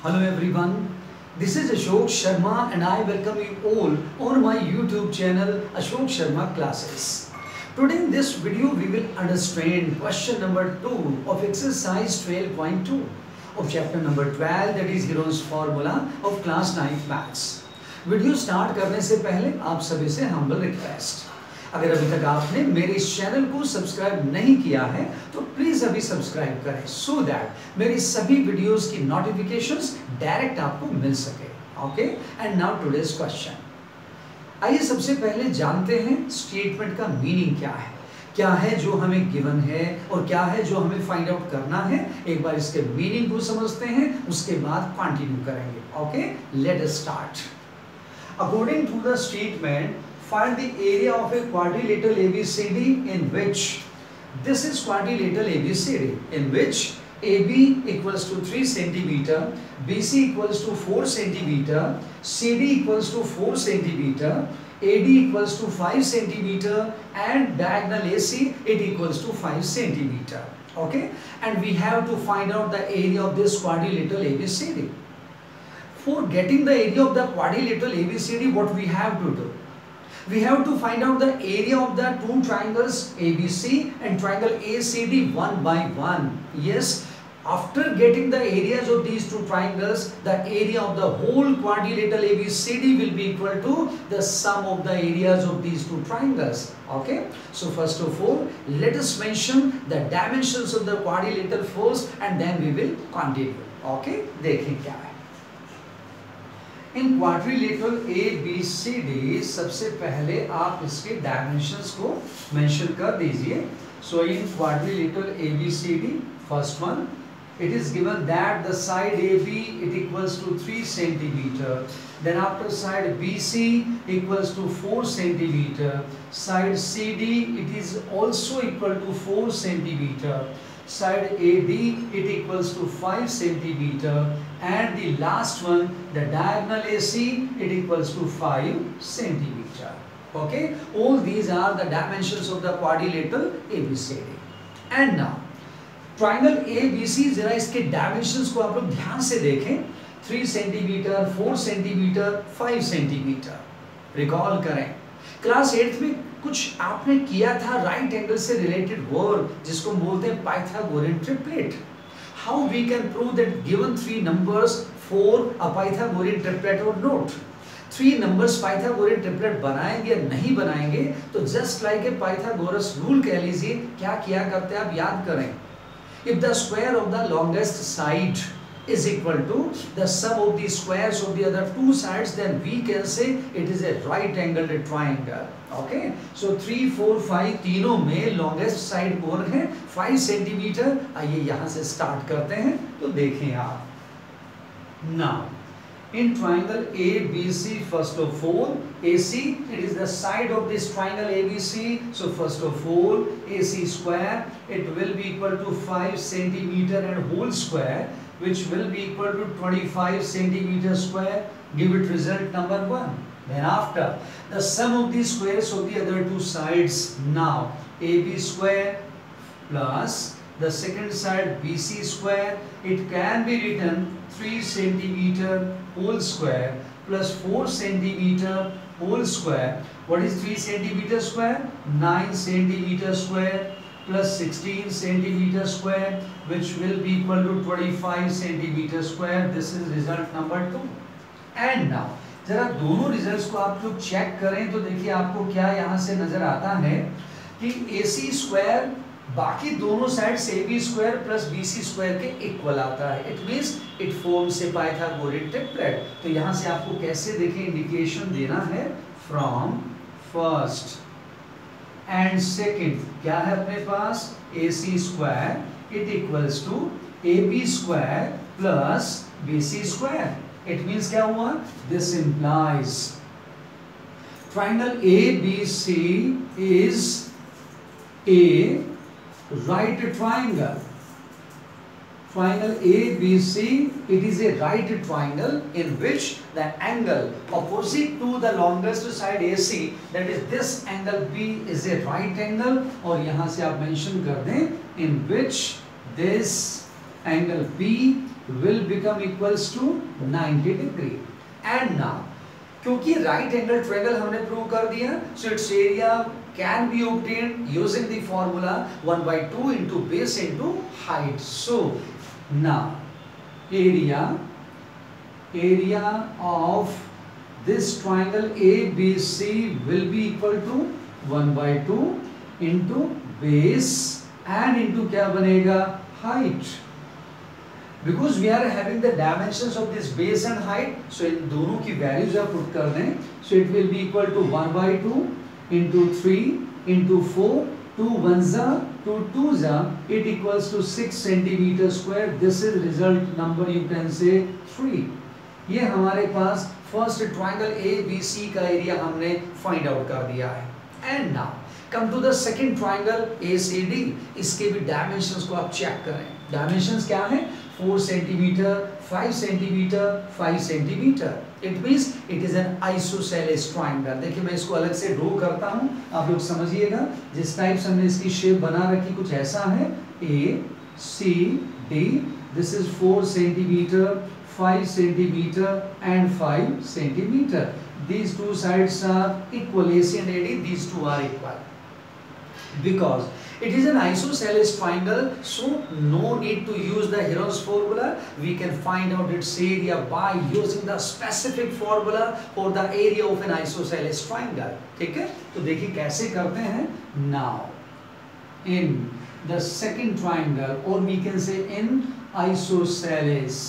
Hello everyone, this is Ashok Sharma and I welcome you all on my YouTube channel Ashok Sharma Classes. Today in this video we will understand question number 2 of exercise 12.2 of chapter number 12, that is Heron's formula of class 9 maths. Video start करने से पहले आप सभी से humble request, अगर अभी तक आपने मेरे इस चैनल को सब्सक्राइब नहीं किया है तो प्लीज अभी सब्सक्राइब करें सो दैट मेरी सभी वीडियोस की नोटिफिकेशंस डायरेक्ट आपको मिल सके. Okay, and now today's question. आइए सबसे पहले जानते हैं स्टेटमेंट का मीनिंग क्या है जो हमें गिवन है और क्या है जो हमें फाइंड आउट करना है. एक बार इसके मीनिंग को समझते हैं, उसके बाद कंटिन्यू करेंगे. Okay, let us start. According to the statement, find the area of a quadrilateral ABCD in which this is quadrilateral ABCD in which AB equals to 3 centimeter, BC equals to 4 centimeter, CD equals to 4 centimeter, AD equals to 5 centimeter, and diagonal AC it equals to 5 centimeter. Okay, and we have to find out the area of this quadrilateral ABCD. For getting the area of the quadrilateral ABCD, what we have to do? We have to find out the area of the two triangles ABC and triangle ACD one by one. Yes, after getting the areas of these two triangles, the area of the whole quadrilateral ABCD will be equal to the sum of the areas of these two triangles. Okay, so first of all, let us mention the dimensions of the quadrilateral first and then we will continue. Okay, देखें क्या है. इन quadrilateral ABCD सबसे पहले आप इसके dimensions को mention कर दीजिए. So in quadrilateral ABCD, first one, it is given that the side AB it equals to 3 centimeter, then after side BC equals to 4 centimeter, side CD it is also equal to 4 centimeter, side AD it equals to 5 centimeter, and the last one, the diagonal AC it equals to 5 centimeter. Okay, all these are the dimensions of the quadrilateral ABCD. And now triangle ABC, जरा इसके dimensions को आप लोग ध्यान से देखें. 3 centimetre, 4 centimetre, 5 centimetre. Recall करें class 8th में कुछ आपने किया था राइट एंगल से रिलेटेड वर्क जिसको बोलते हैं Pythagorean triplet. How we can prove that given 3 numbers for a Pythagorean triplet or not. 3 numbers Pythagorean triplet बनाएंगे या नहीं बनाएंगे, तो just like a Pythagoras rule कह लीजिए. क्या किया करते हैं आप याद करें. If the square of the longest side is equal to the sum of the squares of the other two sides, then we can say it is a right angled triangle. Okay, so 3, 4, 5 तीनों में longest side कौन है? 5 centimetre. आइए यहाँ से start करते हैं तो देखें आप. Now in triangle ABC, first of all, AC it is the side of this triangle ABC. So first of all, AC square it will be equal to 5 centimeter and whole square, which will be equal to 25 centimeter square. Give it result number 1. Then after the sum of the squares of the other two sides. Now AB square plus the second side BC square, it can be written 3 centimeter whole square plus 4 centimeter whole square. What is 3 centimeter square? 9 centimeter square plus 16 centimeter square, which will be equal to 25 centimeter square. This is result number 2. And now जरा दोनों results को आप लोग check करें तो देखिए आपको क्या यहाँ से नजर आता है कि AC स्क्वायर बाकी दोनों sides AB square plus BC square के इक्वल आता है. It means it forms a Pythagorean triplet. तो यहाँ से आपको कैसे देखें इंडिकेशन देना है फ्रॉम फर्स्ट एंड सेकंड. क्या है अपने पास? AC square it equals to AB square plus BC square. It means क्या हुआ? This implies triangle ABC is a right triangle. Triangle ABC it is a right triangle in which the angle opposite to the longest side AC, that is this angle B, is a right angle. और यहाँ से आप mention कर दें in which this angle P will become equals to 90 degree. And now, क्योंकि right angle triangle हमने prove कर दिया, so its area can be obtained using the formula 1/2 into base into height. So now area of this triangle ABC will be equal to 1/2 into base and into क्या बनेगा, height. Because we are having the dimensions of this base and height, so इन दोनों की values आप put कर दें, so it will be equal to 1/2 into 3 into 4, 2 1s are 2 2s are, it equals to 6 centimeter square. This is result number you can say 3. ये हमारे पास first triangle ABC का area हमने फाइंड आउट कर दिया है. And now come to the second triangle ACD. इसके भी डायमेंशंस को आप चेक करें. डायमेंशंस क्या है, 4 centimetre, 5 centimetre, 5 centimetre. It means it is an isosceles triangle. देखिए मैं इसको अलग से ड्रॉ करता हूं, आप लोग समझिएगा. जिस टाइप से हमने इसकी शेप बना रखी कुछ ऐसा है, ACD. This is 4 centimetre, 5 centimeter and 5 centimeter. These two sides are equal, AC and AD, these two are equal. Because it is an isosceles triangle, so no need to use the Heron's formula. We can find out its area by using the specific formula for the area of an isosceles triangle. ठीक है, तो देखिए कैसे करते हैं. Now, in the second triangle, or we can say in isosceles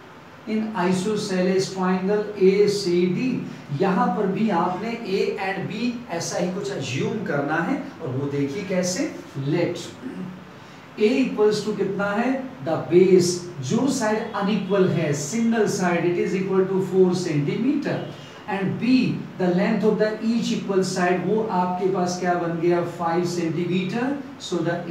triangle ACD, यहाँ पर भी आपने A and B ऐसा ही कुछ अज्यूम करना है. और वो देखिए कैसे. लेट A इक्वल्स टू कितना है, द बेस, जो साइड अनइक्वल है, single side, it is equal to 4 centimetre. And B, the length of the each equal side, वो आपके पास क्या बन गया, 5 सेंटीमीटर. सो द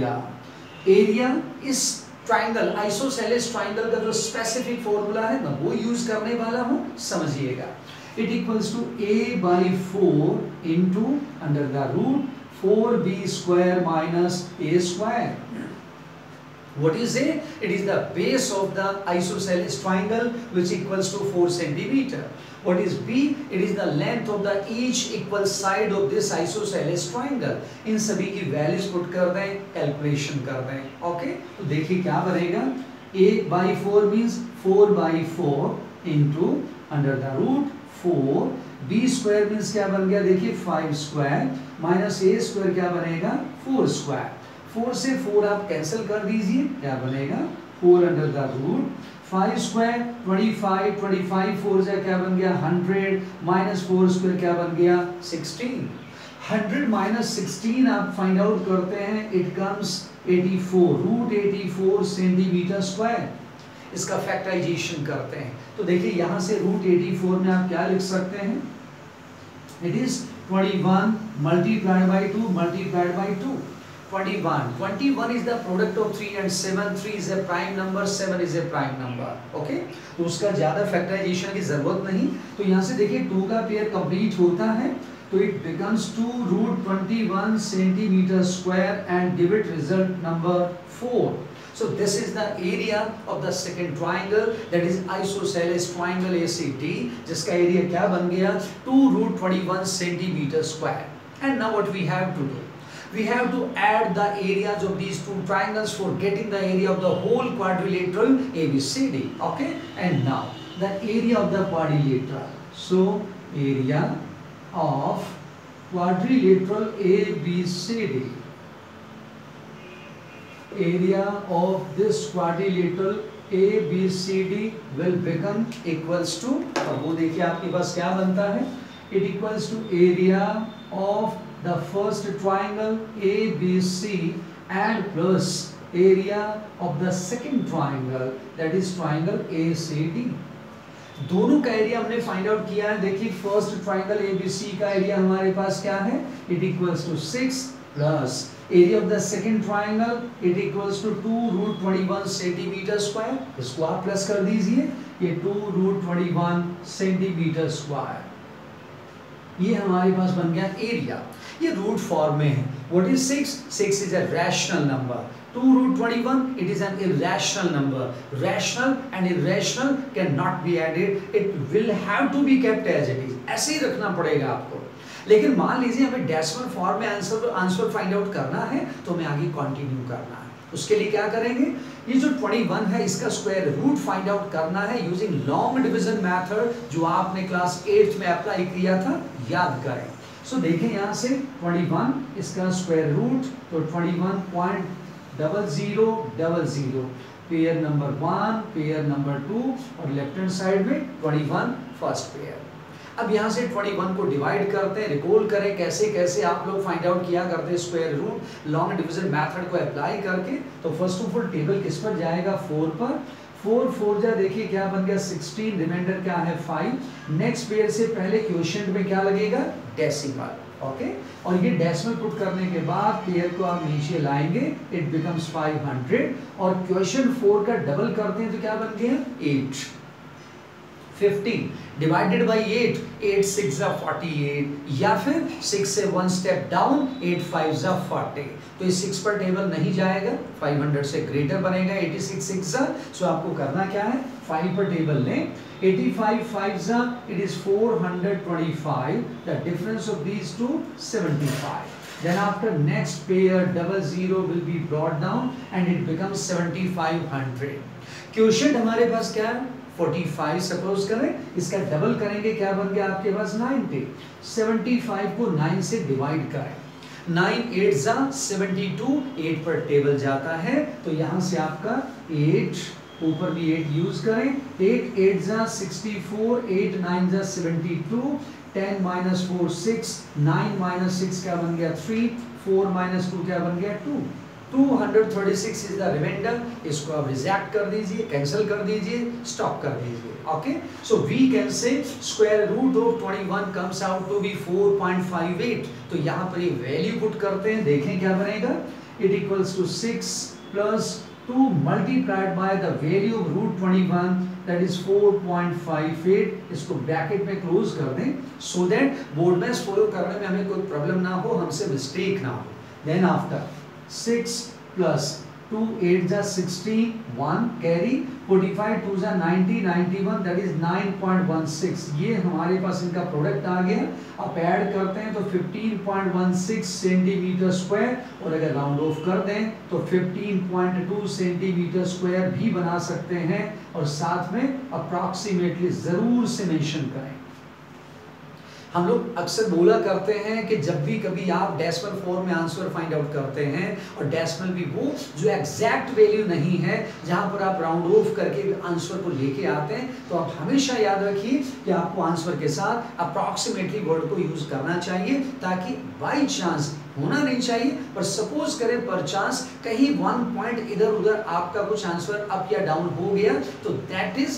एरिया इस ट्राइंगल, आइसोसेलेस ट्राइंगल का जो स्पेसिफिक फॉर्मूला है ना, वो यूज करने वाला हूं, समझिएगा. It equals to A/4 into under the root 4B square minus A square. What is A? It is the base of the isosceles triangle which equals to 4 centimeter. What is B? It is the length of the each equal side of this isosceles triangle. इन सभी की values put कर दें, calculation कर दें. Okay? तो देखिए क्या बनेगा. A/4 means 4/4 into under the root 4. B square means क्या बन गया, देखिए 5 square minus A square क्या बनेगा, 4 square. 4 से 4 आप कैंसिल कर दीजिए, क्या बनेगा, 4 अंडर द रूट 5 स्क्वायर 25, 25 4 से क्या बन गया 100 माइनस 4 स्क्वायर क्या बन गया 16. 100 माइनस 16 आप फाइंड आउट करते हैं, it comes 84, root 84 centimetre square. इसका फैक्टराइजेशन करते हैं तो देखिए यहाँ से रूट 84 में आप क्या लिख सकते हैं, it is 21 multiplied by 2 multiplied by 2. 21 is the product of 3 and 7. 3 is a prime number, 7 is a prime number. Okay? तो उसका ज्यादा फैक्टराइजेशन की जरूरत नहीं. तो यहाँ से देखिए 2 का पेयर कंप्लीट होता है तो it becomes 2 root 21 centimeter square and give it result number 4. So this is the area of the second triangle, that is isosceles triangle ACD, जिसका एरिया क्या बन गया 2 root 21 centimeter square. And now what we have to do? We have to add the areas of these two triangles for getting the area of the whole quadrilateral ABCD. Okay? And now the area of the quadrilateral. So area of quadrilateral ABCD. Area of this quadrilateral ABCD will become equals to, अब वो देखिए आपके पास क्या बनता है, it equals to area of the first triangle ABC and plus area of the second triangle, that is triangle ACD. दोनों का एरिया हमने फाइंड आउट किया है. देखिए फर्स्ट ट्राइंगल ABC का एरिया हमारे पास क्या है, it equals to 6 plus area of the second triangle, it equals to 2 root 21 centimeter square. इसको आप प्लस कर दीजिए, ये 2 root 21 centimeter square. ये हमारे पास बन गया एरिया. ये रूट फॉर्म में है. What is 6? 6 is a rational number. 2 root 21, it is an irrational number. Rational and irrational cannot be added. It will have to be kept as it is. ऐसे ही रखना पड़ेगा आपको. लेकिन मान लीजिए हमें डेसिमल फॉर्म में आंसर फाइंड आउट करना है, तो हमें आगे कंटिन्यू करना है. उसके लिए क्या करेंगे, ये जो 21 है इसका स्क्वायर रूट फाइंड आउट करना है यूजिंग लॉन्ग डिवीजन मेथड, जो आपने क्लास 8 में अप्लाई किया था, याद करें. सो देखें यहाँ से 21 इसका स्क्वायर रूट, तो 21.0000, पेयर नंबर 1, पेयर नंबर 2 और लेफ्ट हैंड साइड में 21 फर्स्ट पेयर. अब यहाँ से 21 को डिवाइड करते हैं. रिकॉल करें कैसे कैसे आप लोग फाइंड आउट किया करते हैं square root long division method को अप्लाई करके. तो फर्स्ट ऑफ ऑल टेबल किस पर जाएगा, 4 पर. 4 4 जा देखिए क्या बन गया 16, रिमाइंडर क्या है 5. नेक्स्ट पेयर से पहले क्वोशिएंट में क्या लगेगा, डेसिमल. ओके, और ये डेसिमल पुट करने के बाद पेयर को आप नीचे लाएंगे, इट बिकम्स 500 और क्वोशिएंट 4 का डबल करते हैं तो क्या बन गया 8. 15 डिवाइडेड बाय 8, 8 6 जा 48, या फिर 6 से 1 स्टेप डाउन 8 5 जा 40. तो ये 6 पर टेबल नहीं जाएगा, 500 से ग्रेटर बनेगा 86 6 जा. सो आपको करना क्या है, 5 पर टेबल लें. 85 5 जा, it is 425. The difference of these two 75. Then after next pair 00 will be brought down and it becomes 7500. Quotient हमारे पास क्या है 45 सपोज करें, इसका डबल करेंगे क्या बन गया आपके पास 90. 75 को 9 से डिवाइड करें, 9 8 जा 72, 8 पर टेबल जाता है तो यहाँ से आपका 8, ऊपर भी 8 यूज करें. 8 8 जा 64, 8 9 जा 72, 10 minus 4 6, 9 minus 6 क्या बन गया 3, 4 minus 2 क्या बन गया 2. 236 इज द रिमाइंडर. इसको आप रिजेक्ट कर दीजिए, कैंसिल कर दीजिए, स्टॉप कर दीजिए. Okay, so we can say square root of 21 comes out to be 4.58. तो यहाँ पर ये वैल्यू पुट करते हैं, देखें क्या बनेगा. It equals to 6 plus 2 multiplied by the value of root 21, that is 4.58. इसको ब्रैकेट में क्लोज कर दें so that बोर्ड में फॉलो करने में हमें कोई प्रॉब्लम ना हो, हमसे मिस्टेक ना हो. Then after 6 plus 2 8 जा 16, 1 कैरी, 45 2 जा 90, 91, that is 9.16. ये हमारे पास इनका प्रोडक्ट आ गया. आप ऐड करते हैं तो 15.16 सेंटीमीटर स्क्वायर, और अगर राउंड ऑफ कर दें तो 15.2 सेंटीमीटर स्क्वायर भी बना सकते हैं. और साथ में अप्रॉक्सीमेटली जरूर से मेंशन करें. हम लोग अक्सर बोला करते हैं कि जब भी कभी आप डेसिमल फॉर्म में आंसर फाइंड आउट करते हैं और डेसिमल भी वो जो एग्जैक्ट वैल्यू नहीं है, जहां पर आप राउंड ऑफ करके आंसर को लेके आते हैं, तो आप हमेशा याद रखिए कि आपको आंसर के साथ अप्रॉक्सीमेटली वर्ड को यूज करना चाहिए, ताकि बाई चांस होना नहीं चाहिए, पर सपोज करें पर चांस कहीं 1 पॉइंट इधर उधर आपका कुछ आंसर अप या डाउन हो गया, तो दैट इज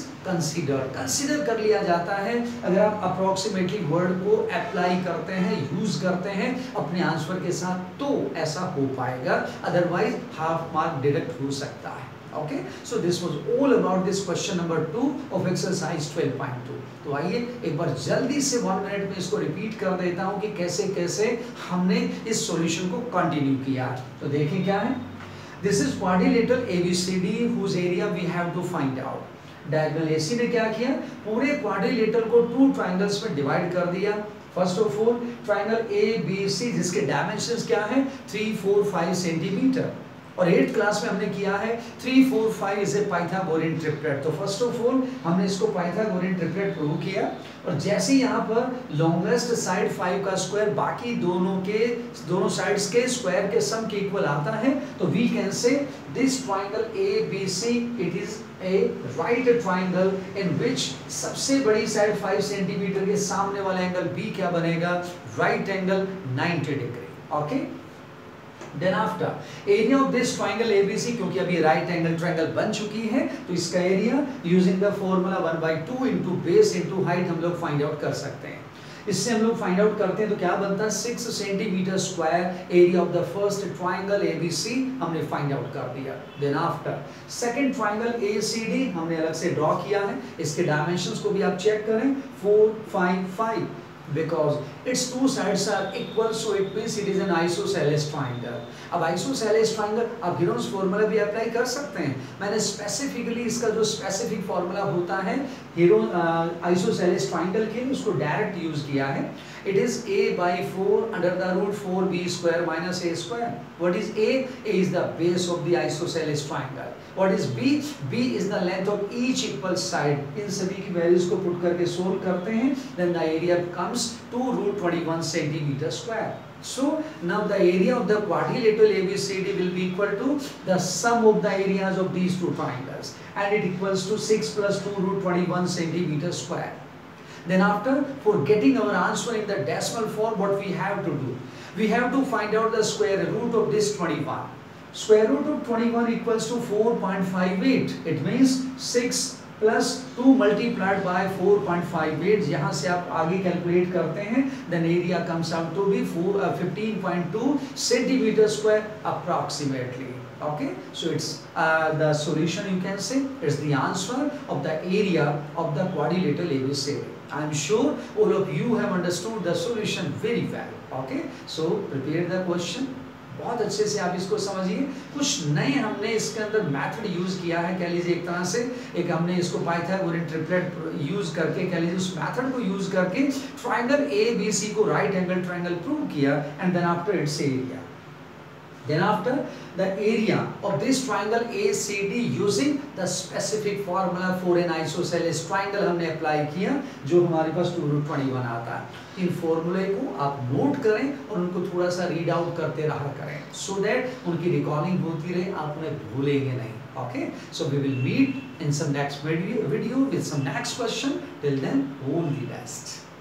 कंसीडर कर लिया जाता है. अगर आप अप्रॉक्सीमेटली वर्ड को अप्लाई करते हैं, यूज करते हैं अपने आंसर के साथ, तो ऐसा हो पाएगा, अदरवाइज हाफ मार्क डिडक्ट हो सकता है. Okay, so this was all about this question number 2 of exercise 12.2. तो आइए एक बार जल्दी से 1 मिनट में इसको रिपीट कर देता हूँ कि कैसे कैसे हमने इस सॉल्यूशन को कंटिन्यू किया. तो देखें क्या है. This is quadrilateral ABCD whose area we have to find out. Diagonal AC ने क्या किया, पूरे क्वाड्रिलेटरल को 2 ट्राइंगल्स में डिवाइड कर दिया. First of all triangle ABC जिसके डायमेंशंस क्या है 3 4 5 सेंटीमीटर, और 8th क्लास में हमने किया है 3 4 5 इज ए पाइथागोरियन ट्रिपलेट. तो फर्स्ट ऑफ ऑल हमने इसको पाइथागोरियन ट्रिपलेट प्रूव किया, और जैसे यहाँ पर लॉन्गेस्ट साइड 5 का स्क्वायर बाकी दोनों साइड्स के स्क्वायर के सम के इक्वल आता है, तो we can say this triangle ABC it is a right triangle in which सबसे बड़ी साइड 5 सेंटीमीटर के सामने वाला एंगल B क्या बनेगा, right angle 90 degree. Okay, Then after area of this triangle ABC, क्योंकि अभी राइट एंगल ट्रायंगल बन चुकी है, तो इसका area using the formula 1/2 into base into height हम लोग फाइंड आउट कर सकते हैं. इससे हम लोग फाइंड आउट करते हैं तो क्या बनता है 6 centimetre square area of the first triangle ABC हमने फाइंड आउट कर दिया. Then after second triangle ACD हमने अलग से ड्रॉ किया है. इसके डायमेंशंस को भी आप चेक करें 4 5 5. because its two sides are equal, so it means it is an isosceles triangle. अब isosceles triangle आप गिरोन्स फॉर्मूला भी अप्लाई कर सकते हैं. मैंने स्पेसिफिकली इसका जो स्पेसिफिक फॉर्मूला होता है isosceles triangle के लिए उसको डायरेक्ट यूज किया है. It is a by 4 under the root 4b square minus a square. What is a? A is the base of the isosceles triangle. What is b? b is the length of each equal side. इन सभी की values को put करके solve करते हैं. Then the area comes 2 root 21 centimeter square. So now the area of the quadrilateral ABCD will be equal to the sum of the areas of these two triangles, and it equals to 6 plus 2 root 21 centimeter square. Then after, for getting our answer in the decimal form, what we have to do? We have to find out the square root of this 21. Square root of 21 equals to 4.58. It means 6 plus 2 multiplied by 4.58. यहाँ से आप आगे calculate करते हैं. Then area comes out to be 15.2 centimeter square approximately. Okay, so it's the solution, you can say it's the answer of the area of the quadrilateral ABCD. I am sure all of you have understood the solution very well. Okay, so prepare the question. बहुत अच्छे से आप इसको समझिए. कुछ नए हमने इसके अंदर मेथड यूज किया है. कह लीजिए एक तरह से एक हमने इसको पाइथागोरन ट्रिपलेट यूज करके, कह लीजिए उस मेथड को यूज करके ट्राइंगल ABC को राइट एंगल ट्राइंगल प्रूव किया. And then after its area. Then after, the area of this triangle ACD using the specific formula for an isosceles triangle हमने apply किया, जो हमारे पास 2 root 21 आता है. इन फॉर्मूले को आप नोट करें और उनको थोड़ा सा रीड आउट करते रहा करें, so that उनकी रिकॉर्डिंग होती रहे, आप उन्हें भूलेंगे नहीं. Okay, so we will meet in some next video with some next question. Till then, all the best.